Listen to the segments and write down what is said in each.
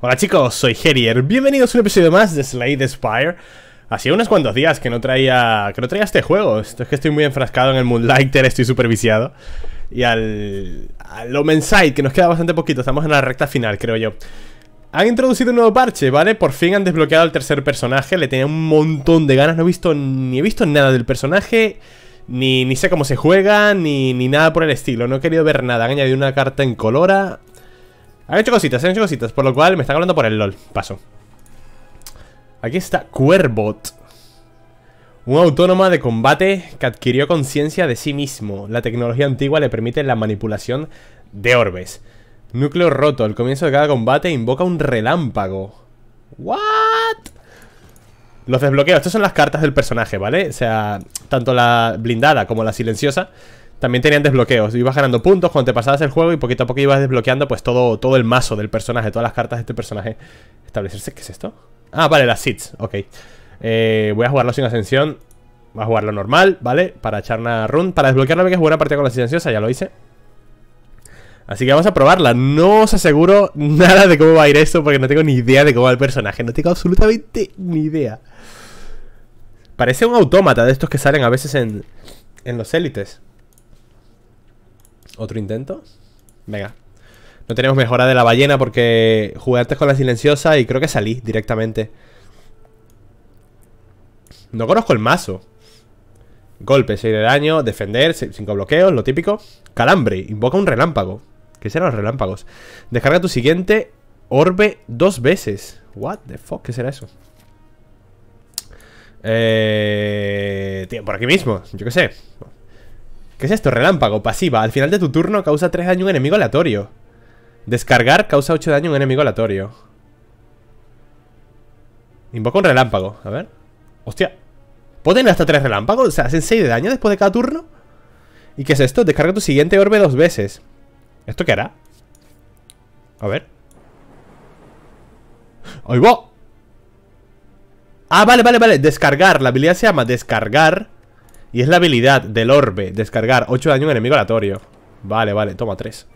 Hola chicos, soy Herier, bienvenidos a un episodio más de Slay the Spire. Hacía unos cuantos días que no traía este juego. Esto es que estoy muy enfrascado en el Moonlighter, estoy súper viciado. Y al Omen's Sight, que nos queda bastante poquito, estamos en la recta final, creo yo. Han introducido un nuevo parche, ¿vale? Por fin han desbloqueado al tercer personaje. Le tenía un montón de ganas, no he visto nada del personaje. Ni sé cómo se juega, ni nada por el estilo. No he querido ver nada, han añadido una carta en colora. Han hecho cositas, por lo cual me están hablando por el LOL. Paso. Aquí está Cuerbot, un autónoma de combate que adquirió conciencia de sí mismo. La tecnología antigua le permite la manipulación de orbes. Núcleo roto. Al comienzo de cada combate invoca un relámpago. ¿What? Los desbloqueos. Estas son las cartas del personaje, ¿vale? O sea, tanto la blindada como la silenciosa también tenían desbloqueos. Ibas ganando puntos cuando te pasabas el juego y poquito a poco ibas desbloqueando pues todo el mazo del personaje, todas las cartas de este personaje. Establecerse, ¿qué es esto? Ah, vale, las seeds, ok. Voy a jugarlo sin ascensión. Voy a jugarlo normal, ¿vale? Para echar una run. Para desbloquearlo hay que jugar una partida con la silenciosa, ya lo hice. Así que vamos a probarla. No os aseguro nada de cómo va a ir esto porque no tengo ni idea de cómo va el personaje. No tengo absolutamente ni idea. Parece un autómata de estos que salen a veces en los élites. ¿Otro intento? Venga. No tenemos mejora de la ballena porque jugué antes con la silenciosa y creo que salí directamente. No conozco el mazo. Golpe, 6 de daño, defender, 5 bloqueos, lo típico. Calambre, invoca un relámpago. ¿Qué serán los relámpagos? Descarga tu siguiente orbe 2 veces. What the fuck, ¿qué será eso? Tío, por aquí mismo, yo qué sé. ¿Qué es esto? Relámpago, pasiva. Al final de tu turno causa 3 daño a un enemigo aleatorio. Descargar causa 8 daño a un enemigo aleatorio. Invoca un relámpago, a ver. Hostia, ¿puedo tener hasta 3 relámpagos? O sea, ¿hacen 6 de daño después de cada turno? ¿Y qué es esto? Descarga tu siguiente orbe 2 veces. ¿Esto qué hará? A ver. ¡Ahí va! Ah, vale. Descargar, la habilidad se llama descargar. Y es la habilidad del orbe. Descargar 8 daño a un enemigo aleatorio. Vale, toma 3.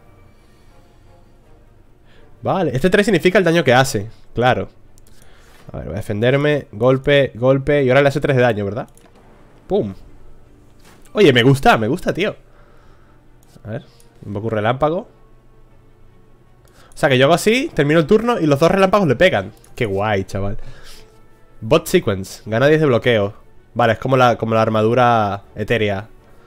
Vale, este 3 significa el daño que hace. Claro. A ver, voy a defenderme. Golpe. Y ahora le hace 3 de daño, ¿verdad? ¡Pum! Oye, me gusta, tío. A ver, invoco un relámpago. O sea, que yo hago así, termino el turno y los 2 relámpagos le pegan. Qué guay, chaval. Bot Sequence, gana 10 de bloqueo. Vale, es como la armadura etérea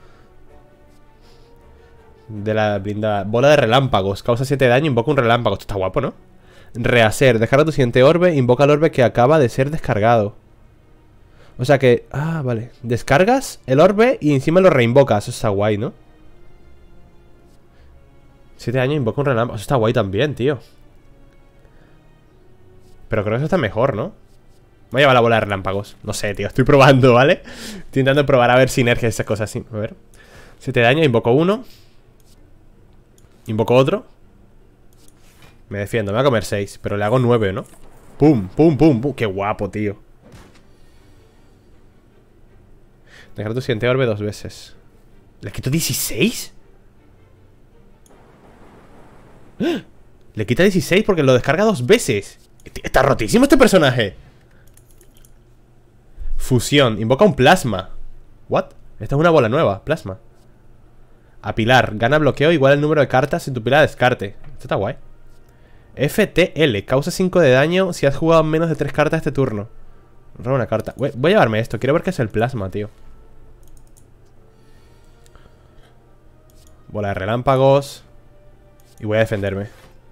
de la blindada. Bola de relámpagos, causa 7 de daño, invoca un relámpago. Esto está guapo, ¿no? Rehacer, descarga tu siguiente orbe, invoca el orbe que acaba de ser descargado. O sea que... Ah, vale. Descargas el orbe y encima lo reinvocas. Eso está guay, ¿no? 7 años, invoca un relámpago. Eso está guay también, tío. Pero creo que eso está mejor, ¿no? Voy a llevar la bola de relámpagos. No sé, tío, estoy probando, ¿vale? Estoy intentando probar a ver sinergias y esas cosas así. A ver. 7 de daño, invoco uno. Invoco otro. Me defiendo, me voy a comer 6. Pero le hago 9, ¿no? Pum. Qué guapo, tío. Dejar tu siguiente orbe 2 veces. ¿Le quito 16? ¡Ah! Le quita 16 porque lo descarga 2 veces. Está rotísimo este personaje. Fusión, invoca un plasma. ¿What? Esta es una bola nueva, plasma. Apilar, gana bloqueo igual al número de cartas en tu pila de descarte. Esto está guay. FTL, causa 5 de daño si has jugado menos de 3 cartas este turno. Roba una carta. Voy a llevarme esto, quiero ver qué es el plasma, tío. Bola de relámpagos. Y voy a defenderme.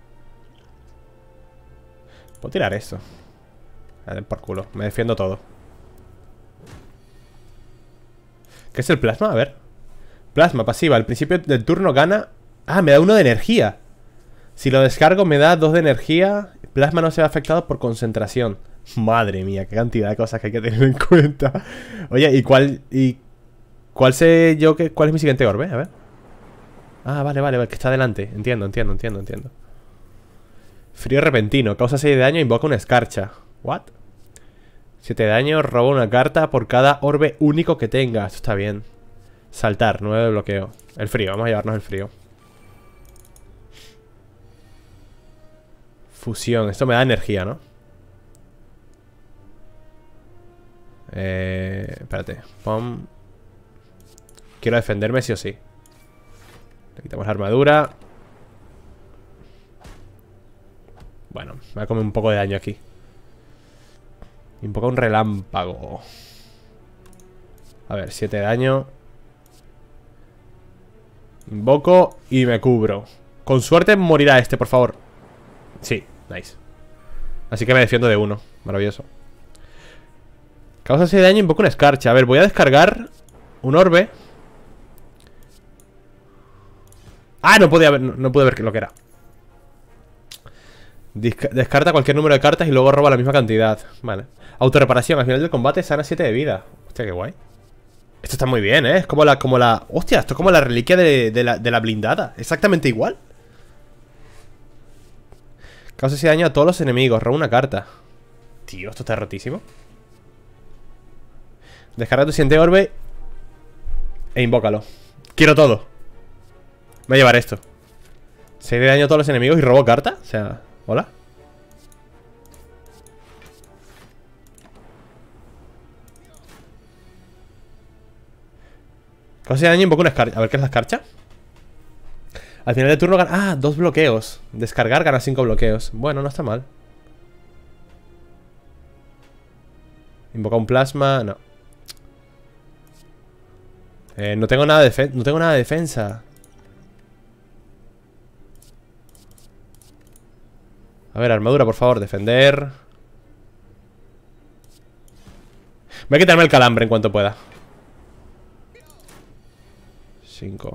Puedo tirar esto. A ver, por culo, me defiendo todo. ¿Qué es el plasma? A ver. Plasma, pasiva. Al principio del turno gana... Ah, me da 1 de energía. Si lo descargo me da 2 de energía. Plasma no se ve afectado por concentración. Madre mía, qué cantidad de cosas que hay que tener en cuenta. Oye, ¿y cuál sé yo que... ¿Cuál es mi siguiente orbe? A ver. Ah, vale, que está adelante. Entiendo. Frío repentino. Causa 6 de daño e invoca una escarcha. ¿What? 7 de daño, roba una carta por cada orbe único que tenga. Esto está bien. Saltar, 9 de bloqueo. El frío, vamos a llevarnos el frío. Fusión, esto me da energía, ¿no? Espérate. Pum. Quiero defenderme sí o sí. Le quitamos la armadura. Bueno, me va a comer un poco de daño aquí. Invoca un relámpago. A ver, 7 de daño. Invoco y me cubro. Con suerte morirá este, por favor. Sí, nice. Así que me defiendo de 1. Maravilloso. Causa 6 de daño, invoco una escarcha. A ver, voy a descargar un orbe. Ah, no pude ver lo que era. Descarta cualquier número de cartas y luego roba la misma cantidad. Vale. Autorreparación, al final del combate sana 7 de vida. Hostia, qué guay. Esto está muy bien, ¿eh? Es como la... Hostia, esto es como la reliquia de la blindada. Exactamente igual. Causa ese daño a todos los enemigos. Roba una carta. Tío, esto está rotísimo. Descarga tu siguiente orbe e invócalo. Quiero todo. Me voy a llevar esto. 6 de daño a todos los enemigos y robo carta. O sea, hola. Causa daño, invoco una escarcha. A ver, ¿qué es la escarcha? Al final del turno gana... Ah, 2 bloqueos. Descargar gana 5 bloqueos. Bueno, no está mal. Invoca un plasma. No. No tengo nada de defensa. A ver, armadura, por favor, defender. Voy a quitarme el calambre en cuanto pueda. 5.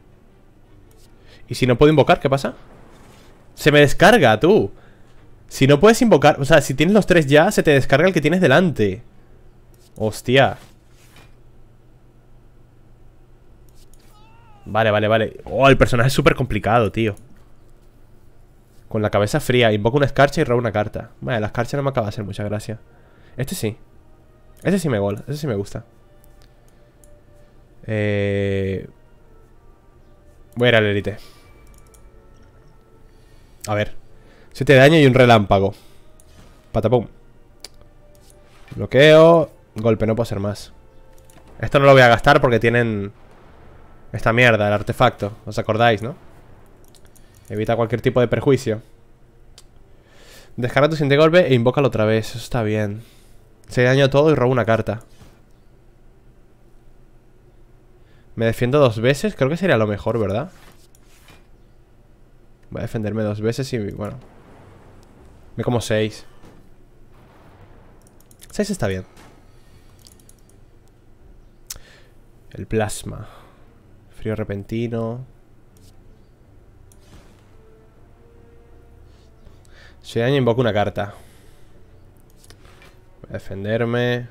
¿Y si no puedo invocar, qué pasa? Se me descarga, tú. Si no puedes invocar, o sea, si tienes los 3 ya, se te descarga el que tienes delante. Hostia. Vale. Oh, el personaje es súper complicado, tío. Con la cabeza fría, invoco una escarcha y robo una carta. Vale, la escarcha no me acaba de hacer mucha gracia. Este sí. Este sí me gola, este sí me gusta. Voy a ir al élite. A ver. 7 de daño y un relámpago. Patapum. Bloqueo. Golpe, no puedo hacer más. Esto no lo voy a gastar porque tienen esta mierda, el artefacto. ¿Os acordáis, no? Evita cualquier tipo de perjuicio. Descarga tu siguiente golpe e invócalo otra vez. Eso está bien. 6 de daño a todo y robo una carta. Me defiendo 2 veces. Creo que sería lo mejor, ¿verdad? Voy a defenderme 2 veces y bueno. Me como 6. 6 está bien. El plasma. Frío repentino. Si daño invoco una carta. Voy a defenderme.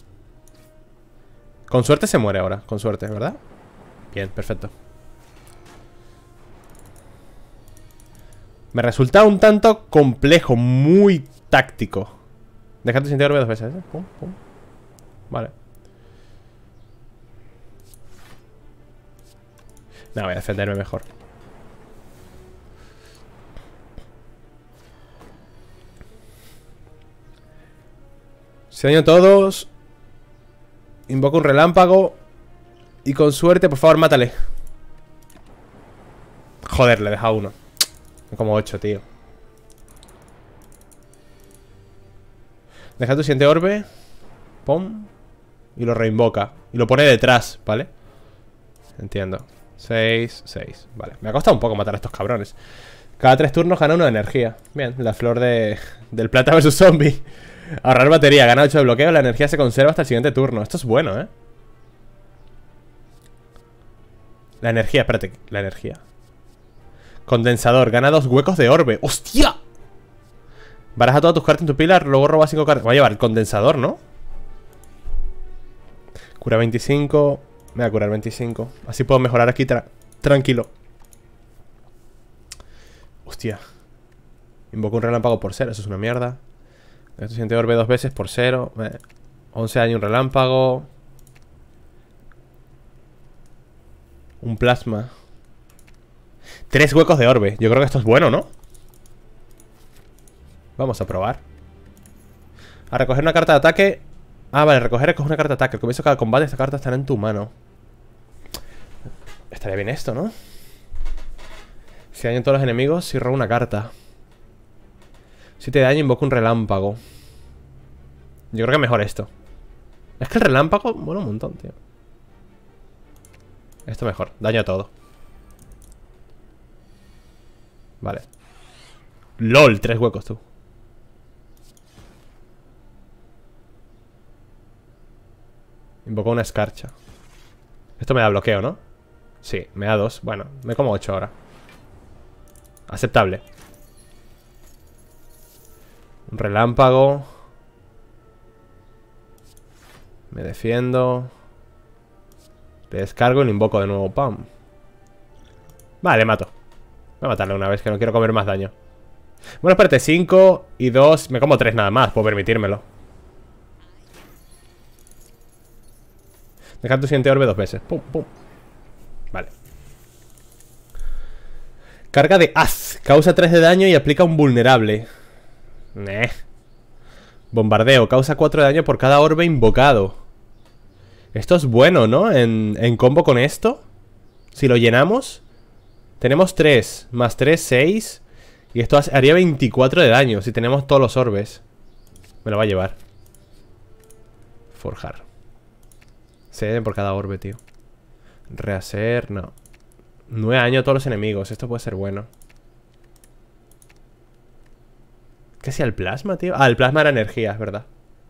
Con suerte se muere ahora. Con suerte, ¿verdad? Bien, perfecto. Me resulta un tanto complejo. Muy táctico. Dejarte sin orbe 2 veces, ¿eh? Pum, pum. Vale. No, voy a defenderme mejor. Se daño a todos. Invoco un relámpago. Y con suerte, por favor, mátale. Joder, le he dejado 1. Como 8, tío. Deja tu siguiente orbe. Pum. Y lo reinvoca. Y lo pone detrás, ¿vale? Entiendo. 6, 6. Vale, me ha costado un poco matar a estos cabrones. Cada 3 turnos gana 1 de energía. Bien, la flor del plata versus zombie. Ahorrar batería, gana 8 de bloqueo. La energía se conserva hasta el siguiente turno. Esto es bueno, ¿eh? La energía, espérate. La energía. Condensador, gana 2 huecos de orbe. ¡Hostia! Baraja todas tus cartas en tu pila, luego roba 5 cartas. Voy a llevar el condensador, ¿no? Cura 25. Me voy a curar 25. Así puedo mejorar aquí tranquilo. Hostia. Invoco un relámpago por 0. Eso es una mierda. Esto siguiente orbe 2 veces por 0. 11 daño un relámpago. Un plasma. 3 huecos de orbe. Yo creo que esto es bueno, ¿no? Vamos a probar. A recoger una carta de ataque. Ah, vale, recoge una carta de ataque. Al comienzo de cada combate esta carta estará en tu mano. Estaría bien esto, ¿no? Si dañan todos los enemigos, si robo una carta. Si te daño, invoca un relámpago. Yo creo que mejor esto. Es que el relámpago mola un montón, tío. Esto mejor, daño a todo. Vale. LOL, 3 huecos, tú. Invocó una escarcha. Esto me da bloqueo, ¿no? Sí, me da 2. Bueno, me como 8 ahora. Aceptable. Un relámpago. Me defiendo. Le descargo y lo invoco de nuevo. ¡Pam! Vale, mato. Voy a matarle una vez, que no quiero comer más daño. Bueno, espérate, 5 y 2. Me como 3 nada más, puedo permitírmelo. Deja tu siguiente orbe 2 veces. Pum, pum. Vale. Carga de Haz. Causa 3 de daño y aplica un vulnerable. Bombardeo. Causa 4 de daño por cada orbe invocado. Esto es bueno, ¿no? En combo con esto. Si lo llenamos, tenemos 3. Más 3, 6. Y esto haría 24 de daño si tenemos todos los orbes. Me lo va a llevar. Forjar. 6 por cada orbe, tío. Rehacer, no. 9 daño a todos los enemigos. Esto puede ser bueno. ¿Qué hacía el plasma, tío? Ah, el plasma era energía, es verdad.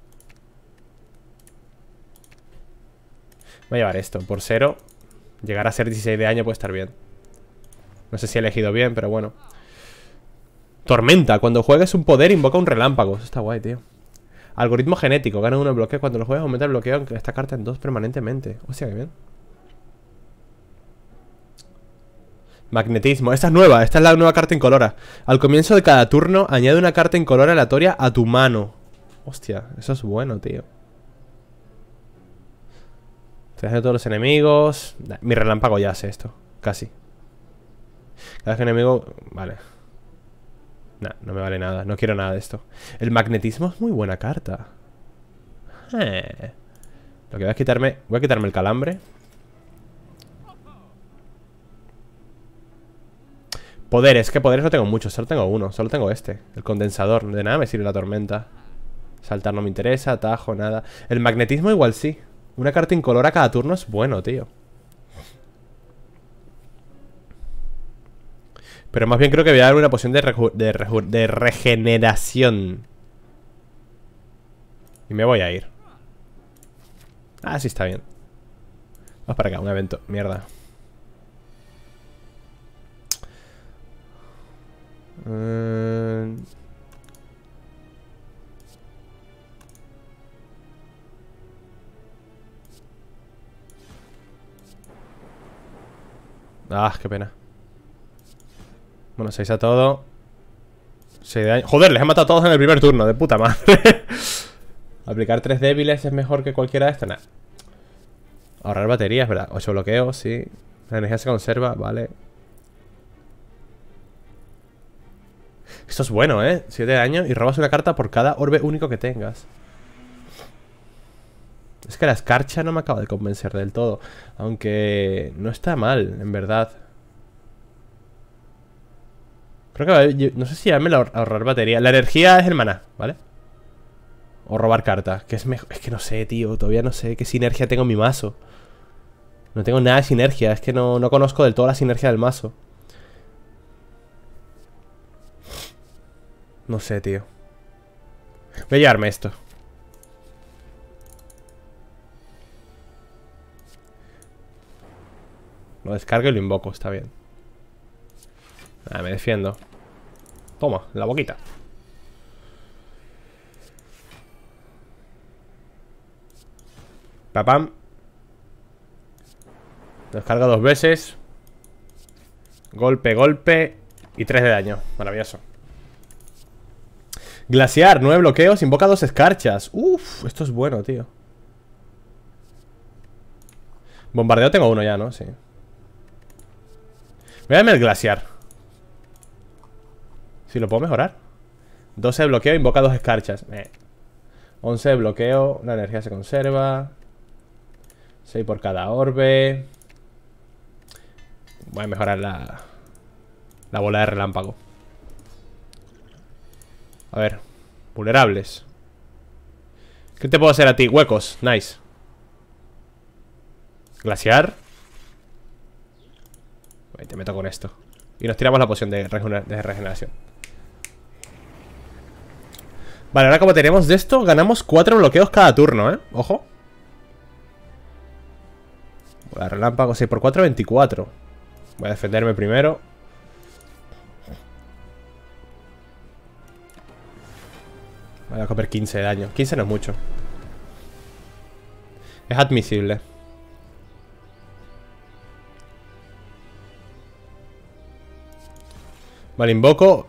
Voy a llevar esto. Por 0, llegar a ser 16 de daño puede estar bien. No sé si he elegido bien, pero bueno. Tormenta. Cuando juegues un poder, invoca un relámpago. Eso está guay, tío. Algoritmo genético. Gana 1 de bloqueo. Cuando lo juegues, aumenta el bloqueo de esta carta en 2 permanentemente. Hostia, qué bien. Magnetismo. Esta es nueva. Esta es la nueva carta incolora. Al comienzo de cada turno, añade una carta incolora aleatoria a tu mano. Hostia, eso es bueno, tío. Te hace todos los enemigos. Mi relámpago ya hace esto. Casi. Cada vez que enemigo... Vale. Nah, no me vale nada. No quiero nada de esto. El magnetismo es muy buena carta. Lo que voy a quitarme... Voy a quitarme el calambre. Poderes. ¿Qué poderes no tengo muchos? Solo tengo uno. Solo tengo este. El condensador. De nada me sirve la tormenta. Saltar no me interesa. Atajo, nada. El magnetismo igual sí. Una carta incolora cada turno es bueno, tío. Pero más bien creo que voy a dar una poción de regeneración. Y me voy a ir. Ah, sí, está bien. Vamos para acá, un evento. Mierda. Ah, qué pena. Bueno, 6 a todo. 6 de daño. Joder, les he matado a todos en el primer turno. De puta madre. Aplicar 3 débiles es mejor que cualquiera de estas. Nah. Ahorrar baterías, ¿verdad? 8 bloqueos, sí. La energía se conserva, vale. Esto es bueno, ¿eh? 7 de daño y robas una carta por cada orbe único que tengas. Es que la escarcha no me acaba de convencer del todo. Aunque no está mal, en verdad. Creo que no sé si llamarme ahorrar batería. La energía es el maná, ¿vale? O robar cartas, que es mejor. Es que no sé, tío. Todavía no sé qué sinergia tengo en mi mazo. No tengo nada de sinergia. Es que no conozco del todo la sinergia del mazo. No sé, tío. Voy a llevarme esto. Lo descargo y lo invoco, está bien. Ah, me defiendo. Toma, en la boquita. Papam. Descarga 2 veces. Golpe, golpe. Y 3 de daño, maravilloso. Glaciar, 9 bloqueos, invoca 2 escarchas. Uff, esto es bueno, tío. Bombardeo tengo uno ya, ¿no? Sí. Voy a darme el glaciar. Si lo puedo mejorar. 12 de bloqueo, invoca 2 escarchas. 11 de bloqueo, la energía se conserva. 6 por cada orbe. Voy a mejorar la bola de relámpago. A ver, vulnerables. ¿Qué te puedo hacer a ti? Huecos, nice. Glaciar. Te meto con esto. Y nos tiramos la poción de regeneración. Vale, ahora como tenemos de esto, ganamos 4 bloqueos cada turno, ¿eh? Ojo. Bola de relámpago, 6 por 4, 24. Voy a defenderme primero. Voy a comer 15 de daño. 15 no es mucho. Es admisible. Vale, invoco.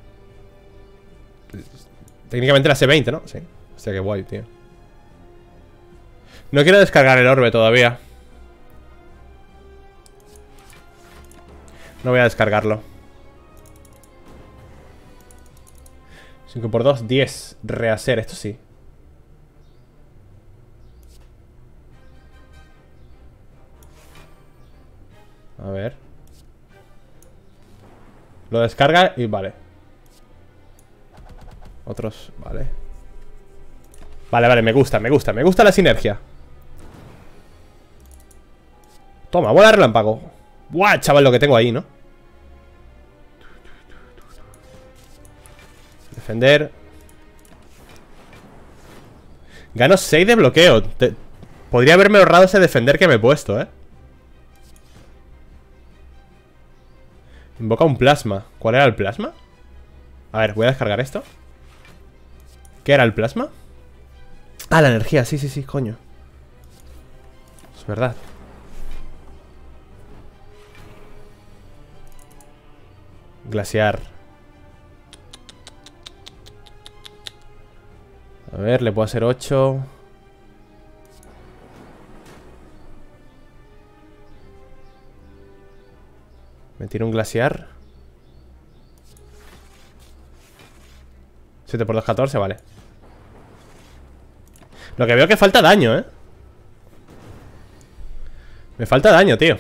Técnicamente la C20, ¿no? Sí. Hostia, qué guay, tío. No quiero descargar el orbe todavía. No voy a descargarlo. 5 por 2, 10. Rehacer, esto sí. A ver. Lo descarga y vale. Otros, vale. Vale, me gusta la sinergia. Toma, bola de relámpago. Buah, chaval, lo que tengo ahí, ¿no? Defender. Gano 6 de bloqueo. Podría haberme ahorrado ese defender que me he puesto, ¿eh? Invoca un plasma. ¿Cuál era el plasma? A ver, voy a descargar esto. ¿Qué era el plasma? Ah, la energía, sí, coño. Es verdad. Glaciar. A ver, le puedo hacer 8. Me tiro un glaciar. 7 por 2, 14, vale. Lo que veo que falta daño, ¿eh? Me falta daño, tío.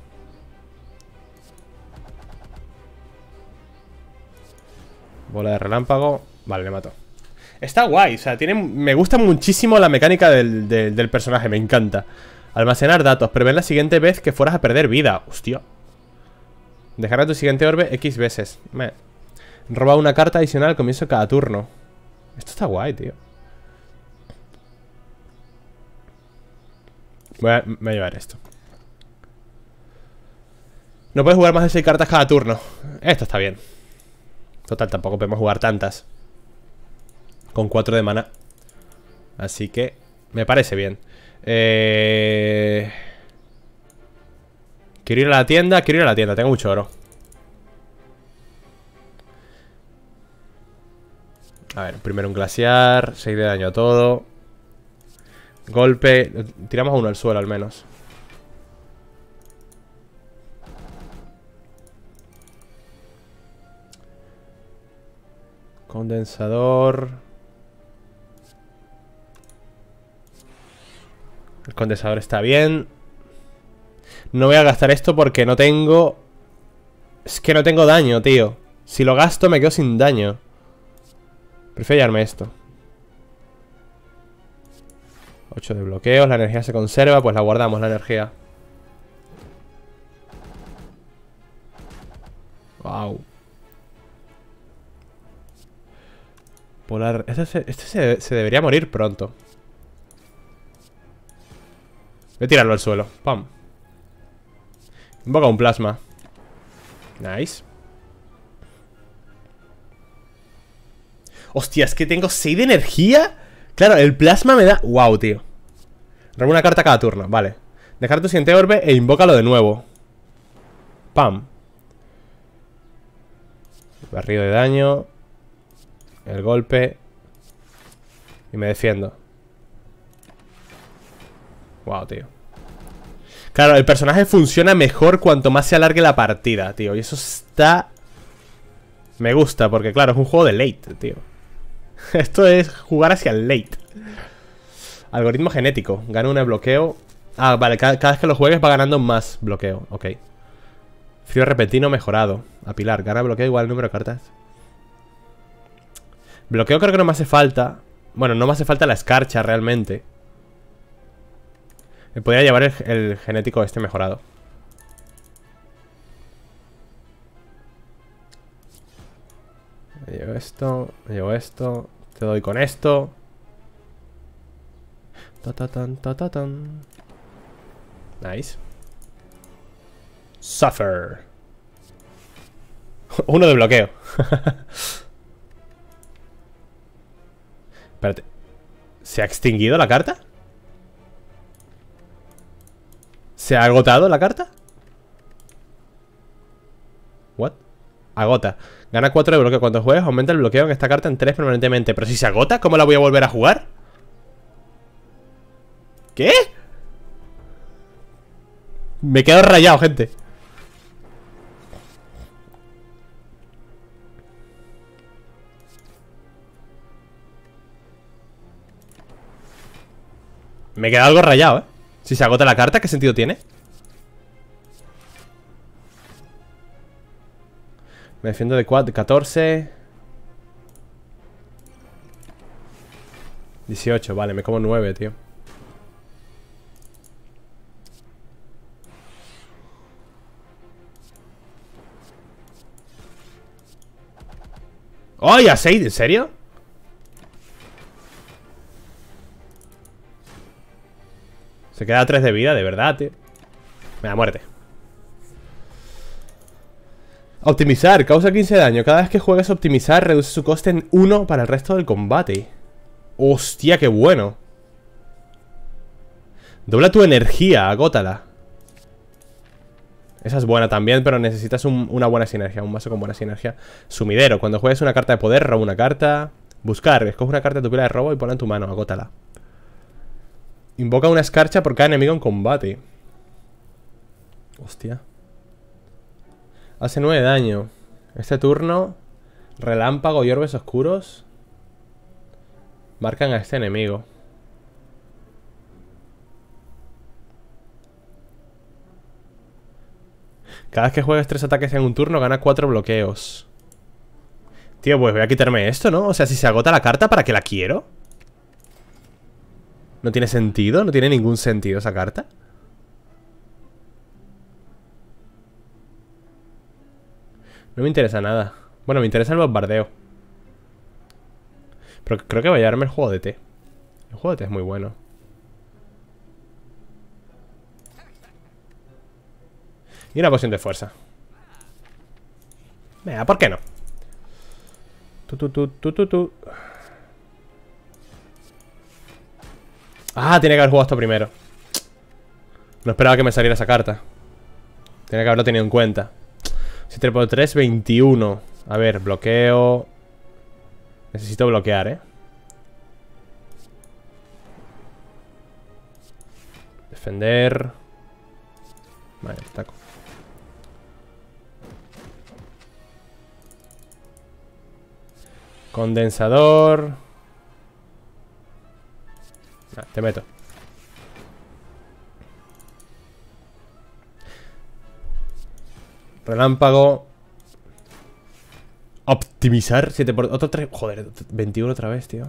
Bola de relámpago. Vale, le mato. Está guay, o sea, me gusta muchísimo la mecánica del personaje, me encanta. Almacenar datos, prever la siguiente vez que fueras a perder vida. Hostia. Dejar a tu siguiente orbe X veces. Roba una carta adicional al comienzo de cada turno. Esto está guay, tío. Me voy a llevar esto. No puedes jugar más de 6 cartas cada turno. Esto está bien. Total, tampoco podemos jugar tantas. Con 4 de mana. Así que me parece bien. Quiero ir a la tienda. Tengo mucho oro. A ver, primero un glaciar. 6 de daño a todo. Golpe. Tiramos uno al suelo al menos. Condensador. El condensador está bien. No voy a gastar esto porque no tengo... Es que no tengo daño, tío. Si lo gasto me quedo sin daño. Prefiero llevarme esto. 8 de bloqueos, la energía se conserva. Pues la guardamos, la energía. Wow. Polar... Este se debería morir pronto. Voy a tirarlo al suelo. Pam. Invoca un plasma. Nice. Hostia, es que tengo 6 de energía. Claro, el plasma me da... Wow, tío. Roba una carta cada turno, vale. Dejar tu siguiente orbe e invócalo de nuevo. Pam. Barrido de daño. El golpe. Y me defiendo. Wow, tío. Claro, el personaje funciona mejor cuanto más se alargue la partida, tío. Y eso está... Me gusta, porque claro, es un juego de late, tío. Esto es jugar hacia el late. Algoritmo genético. Gana uno de bloqueo. Ah, vale, cada vez que lo juegues va ganando más bloqueo. Ok. Frío repentino mejorado. Apilar. Gana bloqueo igual al número de cartas. Bloqueo creo que no me hace falta. Bueno, no me hace falta la escarcha realmente. Me podría llevar el genético este mejorado. Me llevo esto. Me llevo esto. Te doy con esto. Ta-ta-tan. Nice. Suffer. Uno de bloqueo. Espérate. ¿Se ha extinguido la carta? ¿Se ha agotado la carta? ¿What? Agota. Gana 4 de bloqueo. Cuando juegues aumenta el bloqueo en esta carta en 3 permanentemente. Pero si se agota, ¿cómo la voy a volver a jugar? ¿Qué? Me he quedado rayado, gente. Me he quedado algo rayado, ¿eh? Si se agota la carta, ¿qué sentido tiene? Me defiendo de 14. 18, vale, me como 9, tío. ¡Ay, a 6! ¿En serio? Se queda a 3 de vida, de verdad, tío. Me da muerte. Optimizar, causa 15 de daño. Cada vez que juegues optimizar, reduce su coste en 1 para el resto del combate. Hostia, qué bueno. Dobla tu energía, agótala. Esa es buena también, pero necesitas una buena sinergia. Un mazo con buena sinergia. Sumidero, cuando juegues una carta de poder, roba una carta. Buscar, escoge una carta de tu pila de robo y ponla en tu mano, agótala. Invoca una escarcha por cada enemigo en combate. Hostia. Hace 9 de daño. Este turno, relámpago y orbes oscuros marcan a este enemigo. Cada vez que juegues 3 ataques en un turno, gana 4 bloqueos. Tío, pues voy a quitarme esto, ¿no? O sea, si se agota la carta, ¿para qué la quiero? ¿No tiene sentido? ¿No tiene ningún sentido esa carta? No me interesa nada. Bueno, me interesa el bombardeo. Pero creo que voy a llevarme el juego de té. El juego de té es muy bueno. Y una poción de fuerza. Venga, ¿por qué no? Ah, tiene que haber jugado esto primero. No esperaba que me saliera esa carta. Tenía que haberlo tenido en cuenta. 7 por 3, 21. A ver, bloqueo. Necesito bloquear, ¿eh? Defender. Vale, taco. Condensador. Nah, te meto. Relámpago. Optimizar 7 por... Otro 3... Joder, 21 otra vez, tío.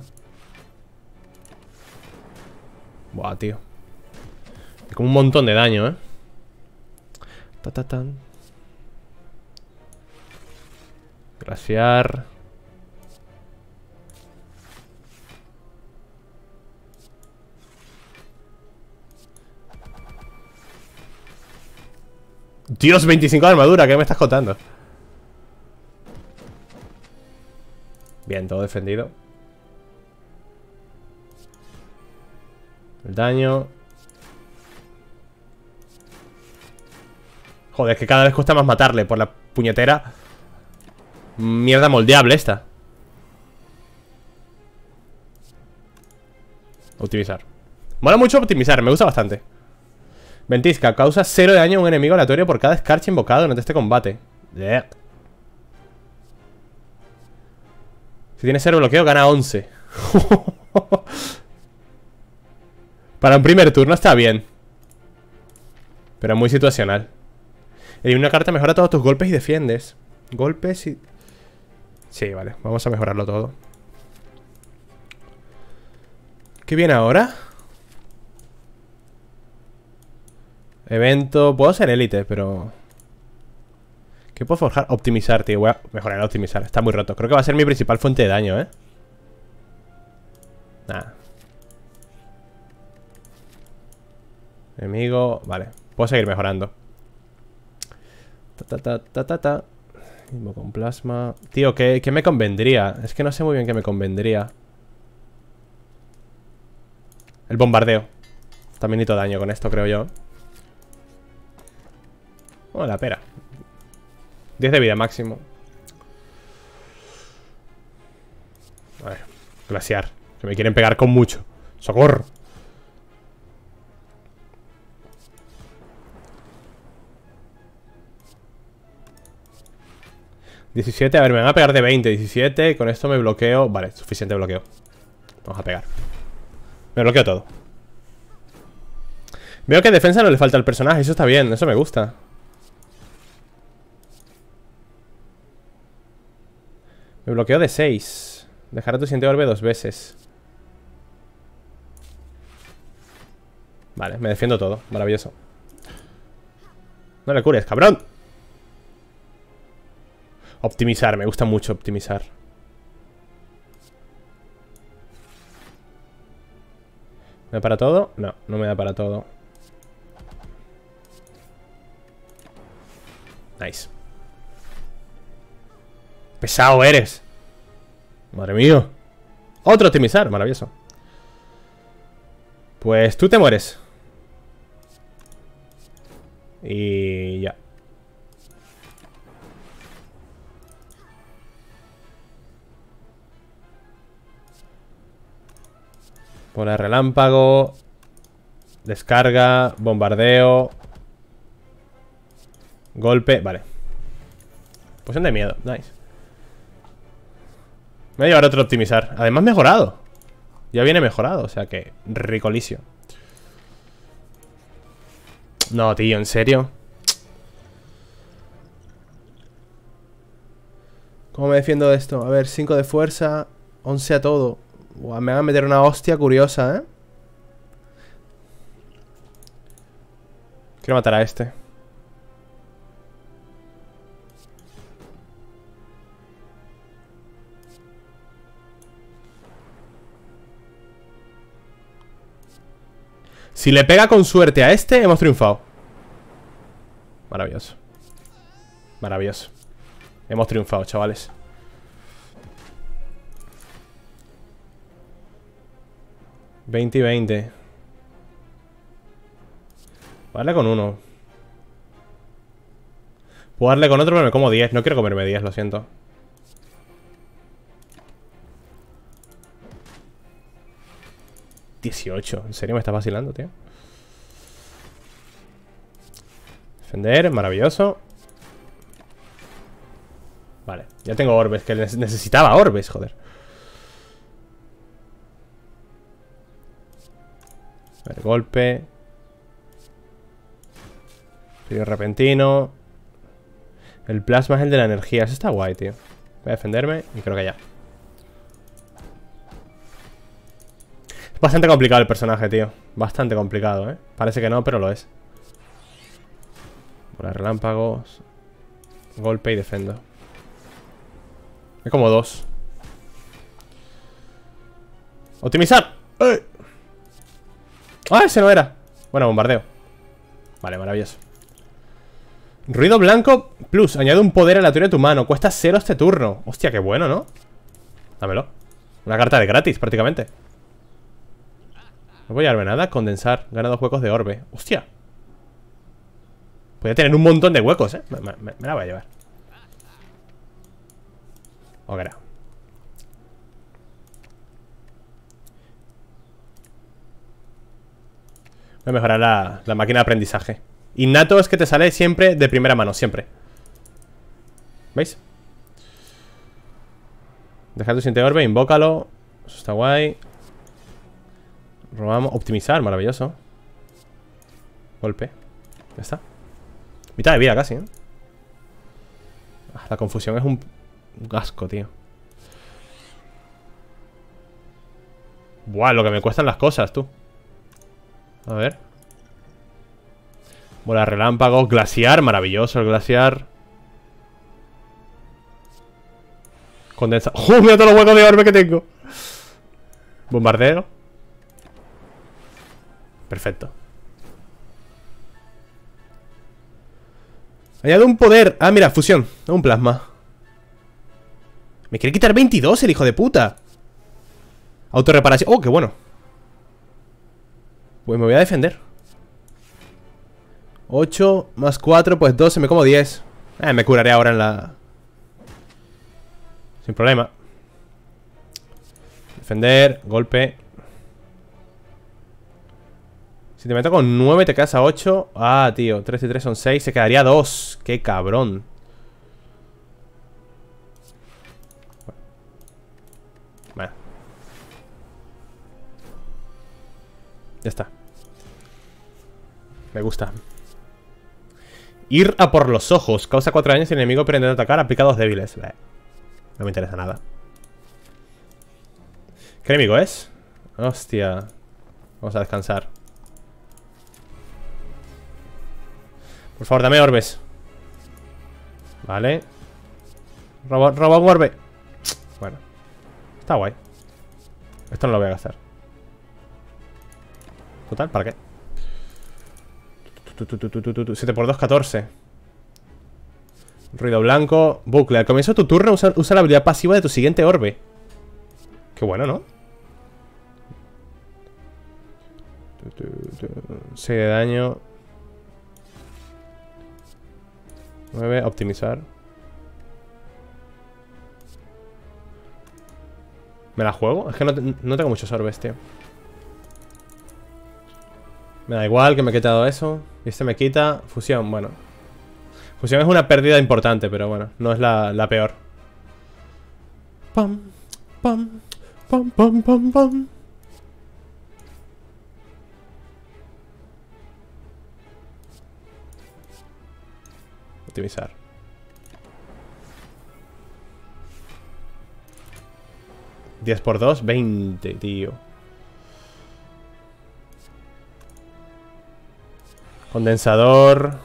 Buah, tío. Como un montón de daño, ¿eh? Ta-ta-tan. Glaciar. Dios, 25 de armadura, ¿qué me estás contando? Bien, todo defendido. El daño. Joder, es que cada vez cuesta más matarle por la puñetera mierda moldeable esta. Optimizar. Mola mucho optimizar, me gusta bastante. Ventisca, causa 0 de daño a un enemigo aleatorio por cada escarcha invocado durante este combate. Yeah. Si tiene 0 bloqueo, gana 11. Para un primer turno está bien. Pero muy situacional. Elimina una carta, mejora todos tus golpes y defiendes. Golpes y... Sí, vale, vamos a mejorarlo todo. ¿Qué viene ahora? Evento... Puedo ser élite, pero... ¿Qué puedo forjar? Optimizar, tío. Voy a mejorar el optimizar. Está muy roto. Creo que va a ser mi principal fuente de daño, ¿eh? Nada. Enemigo... Vale. Puedo seguir mejorando. Mismo con plasma. Tío, ¿qué me convendría? Es que no sé muy bien qué me convendría. El bombardeo. También necesito daño con esto, creo yo. Oh, la pera. 10 de vida máximo. A ver, glaciar. Que me quieren pegar con mucho. ¡Socorro! ...17, a ver, me van a pegar de 20, 17, con esto me bloqueo... Vale, suficiente bloqueo. Vamos a pegar. Me bloqueo todo. Veo que defensa no le falta al personaje, eso está bien, eso me gusta. Me bloqueo de 6. Dejar a tu siguiente orbe 2 veces. Vale, me defiendo todo, maravilloso. No le cures, cabrón. Optimizar, me gusta mucho optimizar. ¿Me da para todo? No, no me da para todo. Nice. Pesado eres. Madre mía. Otro optimizar, maravilloso. Pues tú te mueres. Y ya. Bola de relámpago. Descarga. Bombardeo. Golpe. Vale. Poción de miedo. Nice. Me voy a llevar otro optimizar. Además mejorado. Ya viene mejorado. O sea que ricolisio. No, tío, ¿en serio? ¿Cómo me defiendo de esto? A ver, 5 de fuerza, 11 a todo. Uah, me van a meter una hostia curiosa, ¿eh? Quiero matar a este. Si le pega con suerte a este, hemos triunfado. Maravilloso. Maravilloso. Hemos triunfado, chavales. ...20 y 20. Voy a darle con uno. Puedo darle con otro, pero me como 10. No quiero comerme 10, lo siento. ¿18? ¿En serio me está vacilando, tío? Defender, maravilloso. Vale, ya tengo orbes, que necesitaba orbes, joder. A ver, golpe. Frío repentino. El plasma es el de la energía. Eso está guay, tío. Voy a defenderme y creo que ya. Es bastante complicado el personaje, tío. Bastante complicado, ¿eh? Parece que no, pero lo es. Por relámpagos. Golpe y defendo. Hay como 2. ¡Optimizar! ¡Ey! ¡Ah, ese no era! Bueno, bombardeo. Vale, maravilloso. Ruido blanco plus. Añade un poder aleatorio a tu mano. Cuesta 0 este turno. Hostia, qué bueno, ¿no? Dámelo. Una carta de gratis, prácticamente. No voy a llevarme nada. Condensar. Gana 2 huecos de orbe. Hostia. Podría tener un montón de huecos, ¿eh? Me la voy a llevar. Ok. Voy a mejorar la máquina de aprendizaje. Innato es que te sale siempre de primera mano, siempre. ¿Veis? Deja tu siguiente orbe, invócalo. Eso está guay. Robamos. Optimizar, maravilloso. Golpe. Ya está. Mitad de vida casi, ¿eh? La confusión es un asco, tío. Buah, lo que me cuestan las cosas, tú. A ver. Bola relámpagos, glaciar, maravilloso el glaciar. Condensa. ¡Oh, mira todos los huecos de orbe que tengo! Bombardeo. Perfecto. Añade un poder. Ah, mira, fusión. Un plasma. Me quiere quitar 22 el hijo de puta. Autorreparación. Oh, qué bueno. Pues me voy a defender. 8 más 4, pues 12, me como 10. Me curaré ahora en la... Sin problema. Defender, golpe. Si te meto con 9 te quedas a 8. Ah, tío, 3 y 3 son 6. Se quedaría 2. Qué cabrón. Bueno. Ya está. Me gusta. Ir a por los ojos. Causa 4 daños y el enemigo pretende atacar. Aplica 2 débiles. No me interesa nada. ¿Qué enemigo es? Hostia. Vamos a descansar. Por favor, dame orbes. Vale. Roba un orbe. Bueno. Está guay. Esto no lo voy a gastar. Total, ¿para qué? 7 por 2, 14. Ruido blanco. Bucle. Al comienzo de tu turno usa la habilidad pasiva de tu siguiente orbe. Qué bueno, ¿no? 6 de daño. 9, optimizar. ¿Me la juego? Es que no tengo muchos orbes, tío. Me da igual que me he quitado eso. Y este me quita. Fusión, bueno. Fusión es una pérdida importante, pero bueno, no es la peor. Pam, pam, pam, pam, pam, pam. Optimizar. $10 por 2, 20, tío. Condensador.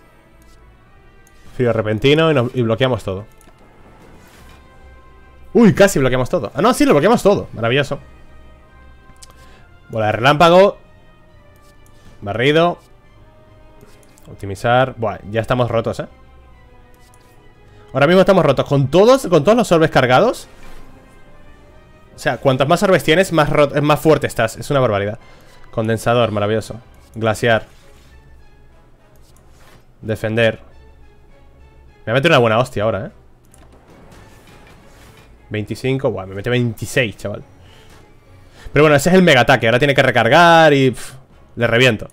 Frío repentino y bloqueamos todo. Uy, casi bloqueamos todo. Ah, no, sí, lo bloqueamos todo. Maravilloso. Bola de relámpago. Barrido. Optimizar. Buah, ya estamos rotos, ¿eh? Ahora mismo estamos rotos. Con todos los orbes cargados. O sea, cuantas más orbes tienes, más fuerte estás. Es una barbaridad. Condensador, maravilloso. Glaciar. Defender. Me voy a meter una buena hostia ahora, 25, buah, me mete 26, chaval. Pero bueno, ese es el mega ataque. Ahora tiene que recargar y... le reviento.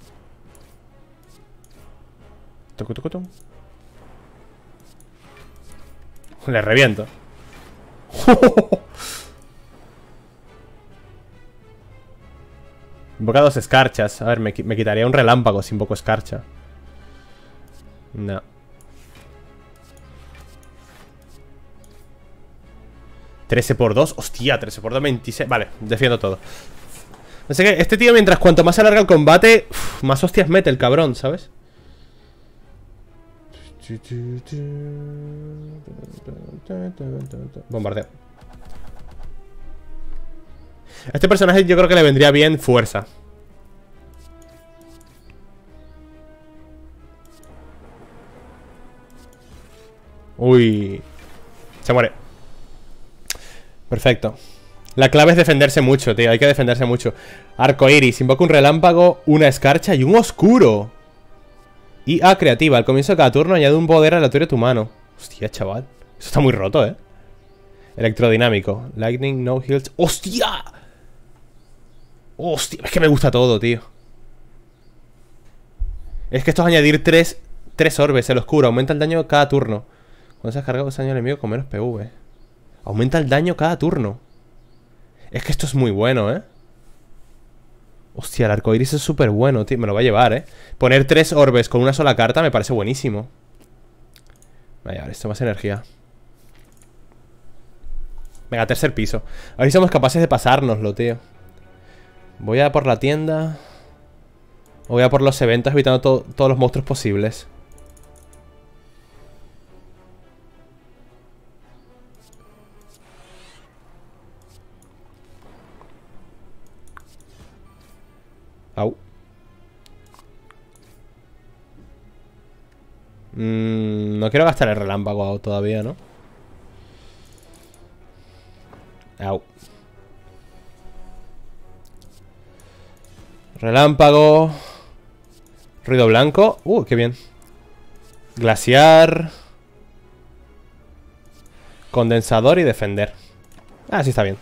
Le reviento. Invoca 2 escarchas. A ver, me quitaría un relámpago si invoco escarcha. No. ¿13 por 2? Hostia, 13 por 2, 26. Vale, defiendo todo. No sé qué, este tío mientras cuanto más se alarga el combate, más hostias mete el cabrón, ¿sabes? Bombardeo. A este personaje yo creo que le vendría bien fuerza. Uy. Se muere. Perfecto. La clave es defenderse mucho, tío. Hay que defenderse mucho. Arcoiris. Invoca un relámpago, una escarcha y un oscuro. Y A creativa. Al comienzo de cada turno añade un poder aleatorio a tu mano. Hostia, chaval. Eso está muy roto, ¿eh? Electrodinámico. Lightning, no heals. ¡Hostia! Hostia, es que me gusta todo, tío. Es que esto es añadir 3 orbes. El oscuro. Aumenta el daño cada turno. Cuando se has cargado ese daño al enemigo con menos PV. Aumenta el daño cada turno. Es que esto es muy bueno, ¿eh? Hostia, el arcoiris es súper bueno, tío. Me lo va a llevar, ¿eh? Poner 3 orbes con una sola carta me parece buenísimo. Voy a llevar esto, más energía. Venga, tercer piso. A ver si somos capaces de pasárnoslo, tío. Voy a por la tienda. Voy a por los eventos, evitando todos los monstruos posibles. Au. No quiero gastar el relámpago todavía, ¿no? Au. Relámpago. Ruido blanco. Qué bien. Glaciar. Condensador y defender. Ah, sí está bien.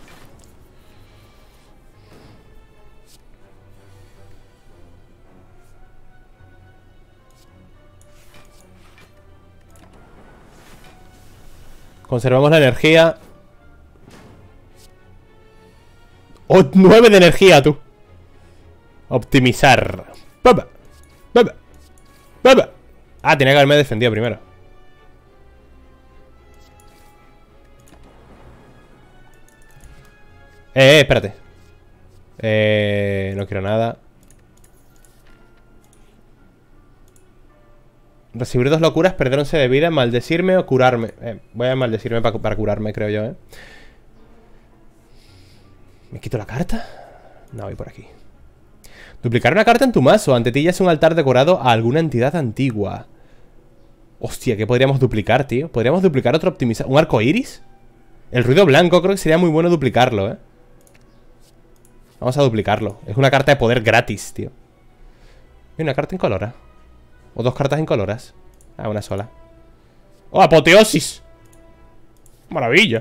Conservamos la energía. ¡Oh! 9 de energía, tú. Optimizar. ¡Baba! ¡Baba! ¡Baba! Ah, tenía que haberme defendido primero. Espérate. No quiero nada. Recibir 2 locuras, perder 11 de vida, maldecirme o curarme. Voy a maldecirme para curarme, creo yo, ¿Me quito la carta? No, voy por aquí. Duplicar una carta en tu mazo. Ante ti ya es un altar decorado a alguna entidad antigua. Hostia, ¿qué podríamos duplicar, tío? ¿Podríamos duplicar otro optimizador? ¿Un arco iris? El ruido blanco creo que sería muy bueno duplicarlo, Vamos a duplicarlo. Es una carta de poder gratis, tío. Y una carta incolora. O 2 cartas incoloras. Ah, una sola. ¡Oh, apoteosis! ¡Maravilla!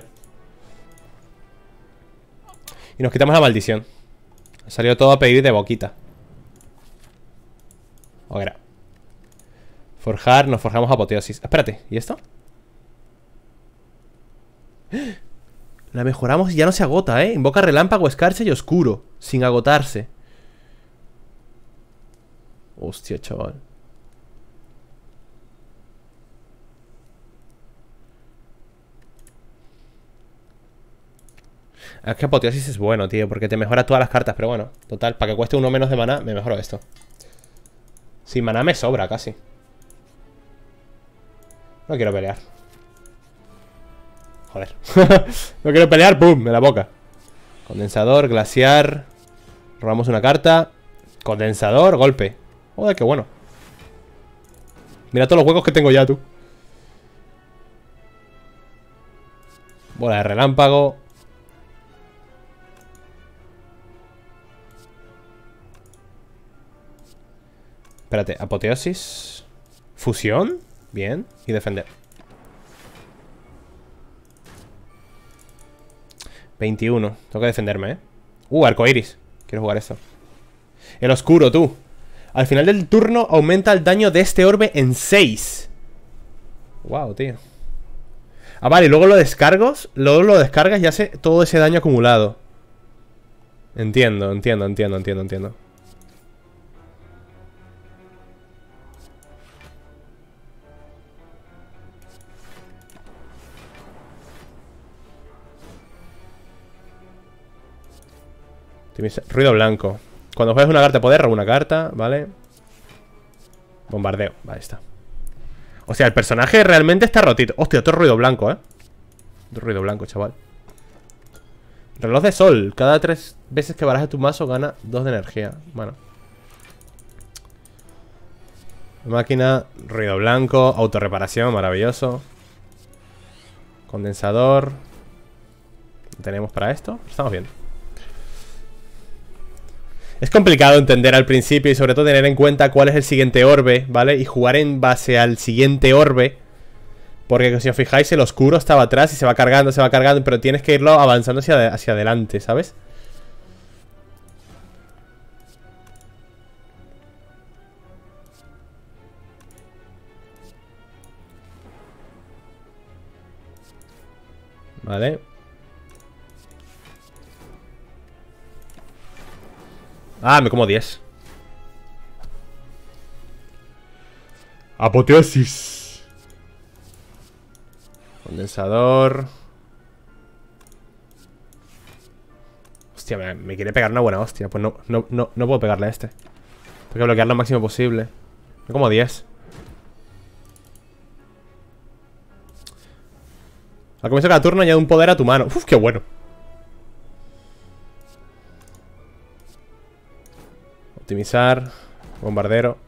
Y nos quitamos la maldición. Ha salido todo a pedir de boquita. Ahora. Forjar, nos forjamos apoteosis. Espérate, ¿y esto? La mejoramos y ya no se agota, Invoca relámpago, escarcha y oscuro. Sin agotarse. Hostia, chaval. Es que apoteosis es bueno, tío, porque te mejora todas las cartas. Pero bueno, total, para que cueste uno menos de maná, me mejoro esto. Sin maná me sobra casi. No quiero pelear. Joder. No quiero pelear, ¡pum! En la boca. Condensador, glaciar. Robamos una carta. Condensador, golpe. Joder, qué bueno. Mira todos los huecos que tengo ya, tú. Bola de relámpago. Espérate, apoteosis. Fusión. Bien. Y defender. 21. Tengo que defenderme, arcoiris. Quiero jugar esto. El oscuro, tú. Al final del turno aumenta el daño de este orbe en 6. Wow, tío. Ah, vale, y luego lo descargas. Luego lo descargas y hace todo ese daño acumulado. Entiendo. Ruido blanco. Cuando juegas una carta de poder, roba una carta, ¿vale? Bombardeo, vale, está. O sea, el personaje realmente está rotito. Hostia, otro ruido blanco, Otro ruido blanco, chaval. Reloj de sol. Cada 3 veces que barajes tu mazo gana 2 de energía. Bueno. Máquina, ruido blanco, autorreparación, maravilloso. Condensador. ¿Tenemos para esto? Estamos bien. Es complicado entender al principio y sobre todo tener en cuenta cuál es el siguiente orbe, ¿vale? Y jugar en base al siguiente orbe. Porque si os fijáis, el oscuro estaba atrás y se va cargando, pero tienes que irlo avanzando hacia adelante, ¿sabes? Vale. Ah, me como 10. Apoteosis. Condensador. Hostia, me quiere pegar una buena hostia. Pues no puedo pegarle a este. Tengo que bloquear lo máximo posible. Me como 10. Al comienzo de cada turno añade un poder a tu mano. Uf, qué bueno. Optimizar. Bombardero.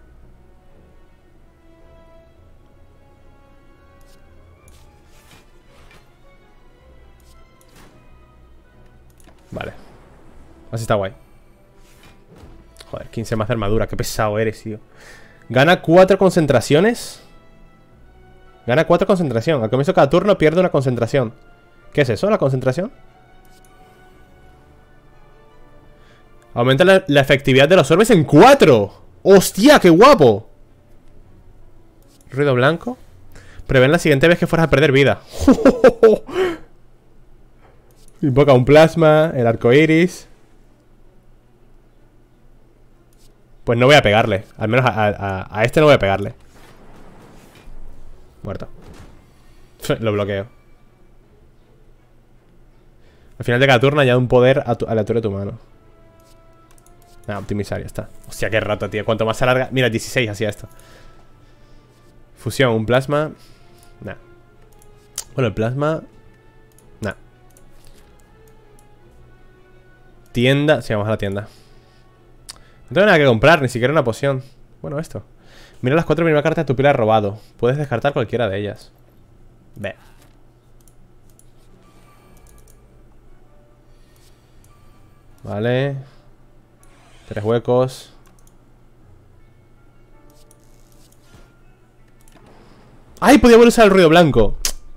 Vale. Así está guay. Joder, 15 más de armadura. Qué pesado eres, tío. Gana 4 concentraciones. Gana 4 concentración. Al comienzo de cada turno pierde una concentración. ¿Qué es eso, la concentración? Aumenta la efectividad de los orbes en 4. ¡Hostia, qué guapo! Ruido blanco. Prevén la siguiente vez que fueras a perder vida. Invoca un plasma. El arco iris. Pues no voy a pegarle. Al menos a este no voy a pegarle. Muerto. Lo bloqueo. Al final de cada turno añade un poder a la altura de tu mano. Nada, optimizar, ya está. Hostia, qué rato, tío. Cuanto más se alarga. Mira, 16 hacía esto. Fusión, un plasma. Nah. Bueno, el plasma. Nah. Tienda. Sí, vamos a la tienda. No tengo nada que comprar, ni siquiera una poción. Bueno, esto. Mira las 4 primeras cartas de tu pila robado. Puedes descartar cualquiera de ellas. Ve. Vale. 3 huecos. ¡Ay! Podía volver a usar el ruido blanco.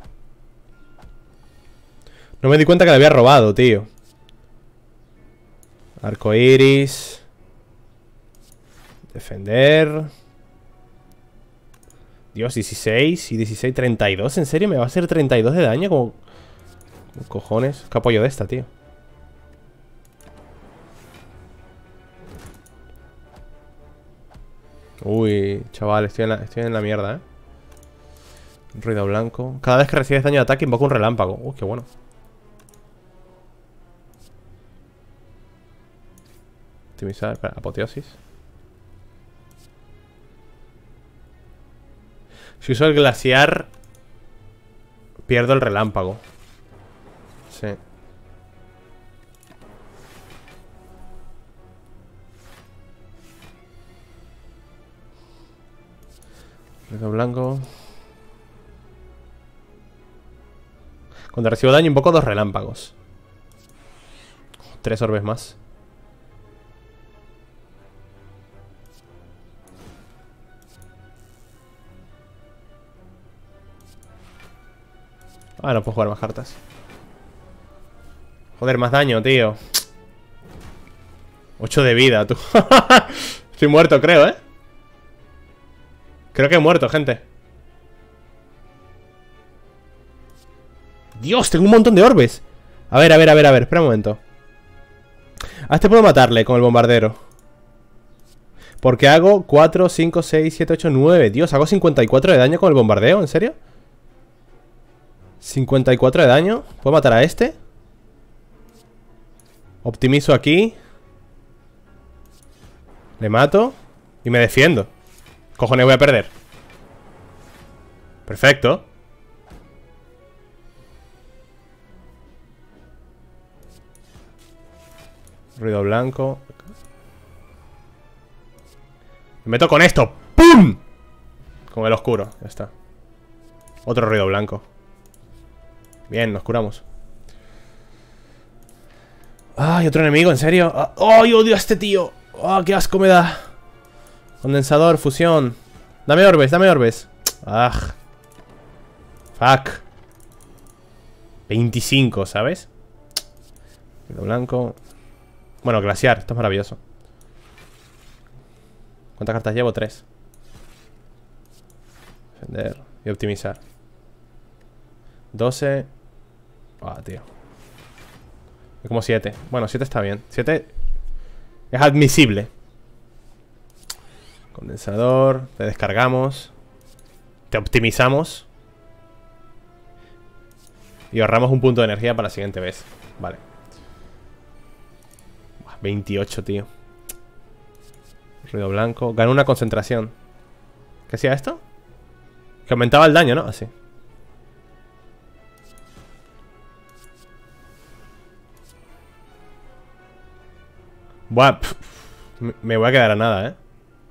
No me di cuenta que le había robado, tío. Arco iris. Defender. Dios, 16 y 16, 32. ¿En serio? ¿Me va a hacer 32 de daño? Como cojones. ¿Qué apoyo de esta, tío? Uy, chaval, estoy en la mierda, Ruido blanco. Cada vez que recibes daño de ataque invoca un relámpago. Uy, qué bueno. Optimizar, espera, apoteosis. Si uso el glaciar, pierdo el relámpago. Sí. Ruido blanco. Cuando recibo daño invoco 2 relámpagos. 3 orbes más. Ah, no puedo jugar más cartas. Joder, más daño, tío. 8 de vida, tú. Estoy muerto, creo, Creo que he muerto, gente. Dios, tengo un montón de orbes. A ver, espera un momento. A este puedo matarle con el bombardero. Porque hago 4, 5, 6, 7, 8, 9. Dios, hago 54 de daño con el bombardeo, ¿en serio? 54 de daño. ¿Puedo matar a este? Optimizo aquí. Le mato. Y me defiendo. Cojones, voy a perder. Perfecto. Ruido blanco. Me meto con esto. ¡Pum! Con el oscuro, ya está. Otro ruido blanco. Bien, nos curamos. ¡Ay, otro enemigo! ¿En serio? ¡Ay, odio a este tío! ¡Ah, qué asco me da! Condensador, fusión. Dame orbes, dame orbes. ¡Ah! ¡Fuck! 25, ¿sabes? Ruido blanco. Bueno, glaciar, esto es maravilloso. ¿Cuántas cartas llevo? 3. Defender y optimizar. 12. Ah, tío. Como 7. Bueno, 7 está bien. 7. Es admisible. Condensador. Te descargamos. Te optimizamos. Y ahorramos un punto de energía para la siguiente vez. Vale. 28, tío. Ruido blanco. Ganó una concentración. ¿Qué hacía esto? Que aumentaba el daño, ¿no? Así. Buah, me voy a quedar a nada, ¿eh?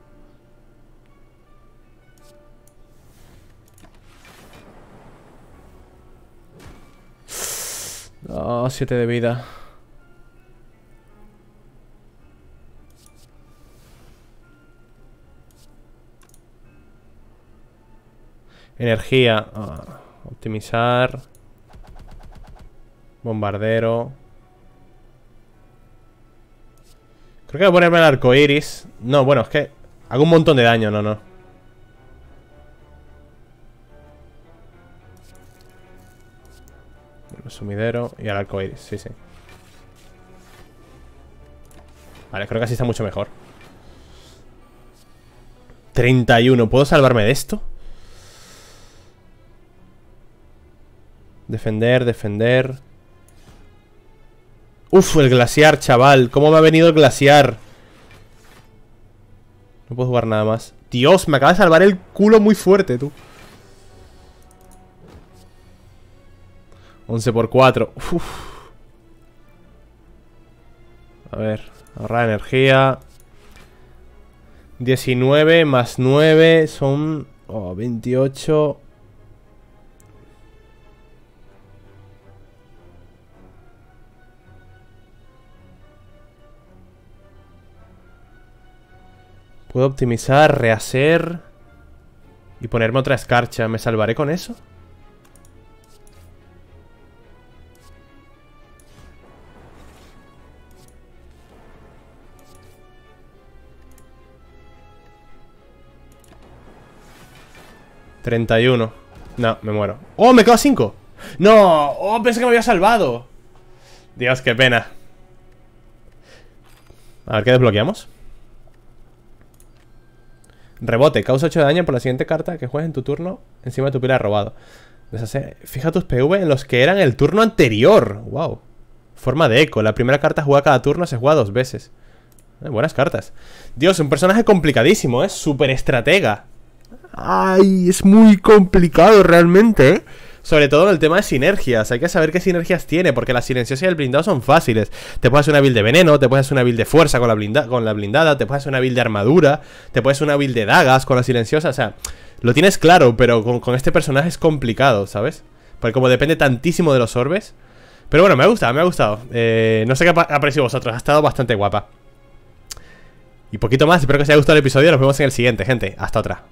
Oh, 7 de vida. Energía. Optimizar. Bombardero. Creo que voy a ponerme el arco iris. No, bueno, es que hago un montón de daño, no. El sumidero y el arco iris, sí. Vale, creo que así está mucho mejor. 31, ¿puedo salvarme de esto? Defender. Uf, el glaciar, chaval. ¿Cómo me ha venido el glaciar? No puedo jugar nada más. Dios, me acaba de salvar el culo muy fuerte, tú. 11 por 4. Uf. A ver, ahorrar energía. 19 más 9 son 28. Puedo optimizar, rehacer y ponerme otra escarcha. ¿Me salvaré con eso? $31. No, me muero. ¡Oh, me quedo a 5! ¡No! ¡Oh, pensé que me había salvado! Dios, qué pena. A ver, ¿qué desbloqueamos? Rebote, causa 8 de daño por la siguiente carta que juegues en tu turno encima de tu pila de robado. Deshace. Fija tus PV en los que eran el turno anterior. Wow. Forma de eco. La primera carta jugada cada turno se juega 2 veces. Buenas cartas. Dios, un personaje complicadísimo, ¿eh? Súper estratega. Ay, es muy complicado realmente, ¿eh? Sobre todo en el tema de sinergias. Hay que saber qué sinergias tiene, porque la silenciosa y el blindado son fáciles. Te puedes hacer una build de veneno, te puedes hacer una build de fuerza con la blindada, te puedes hacer una build de armadura, te puedes hacer una build de dagas con la silenciosa. O sea, lo tienes claro, pero con este personaje es complicado, ¿sabes? Porque como depende tantísimo de los orbes. Pero bueno, me ha gustado, No sé qué ha parecido vosotros, ha estado bastante guapa. Y poquito más, espero que os haya gustado el episodio. Nos vemos en el siguiente, gente. Hasta otra.